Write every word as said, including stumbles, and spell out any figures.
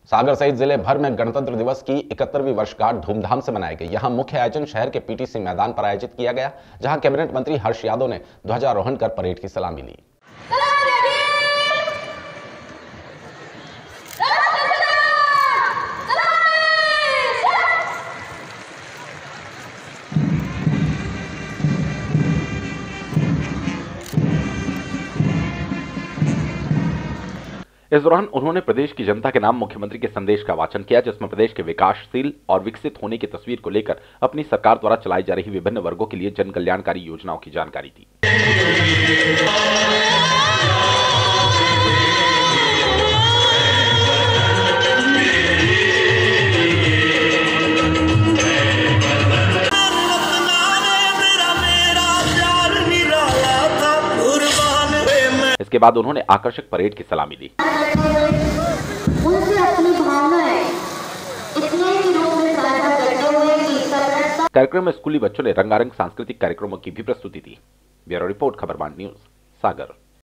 सागर सहित जिले भर में गणतंत्र दिवस की इकहत्तरवीं वर्षगांठ धूमधाम से मनाई गई। यहां मुख्य आयोजन शहर के पीटीसी मैदान पर आयोजित किया गया, जहां कैबिनेट मंत्री हर्ष यादव ने ध्वजारोहण कर परेड की सलामी ली। इस दौरान उन्होंने प्रदेश की जनता के नाम मुख्यमंत्री के संदेश का वाचन किया, जिसमें प्रदेश के विकासशील और विकसित होने की तस्वीर को लेकर अपनी सरकार द्वारा चलाई जा रही विभिन्न वर्गों के लिए जन कल्याणकारी योजनाओं की जानकारी दी। इसके बाद उन्होंने आकर्षक परेड की सलामी दी। कार्यक्रम में स्कूली बच्चों ने रंगारंग सांस्कृतिक कार्यक्रमों की भी प्रस्तुति दी। ब्यूरो रिपोर्ट, खबरबान न्यूज, सागर।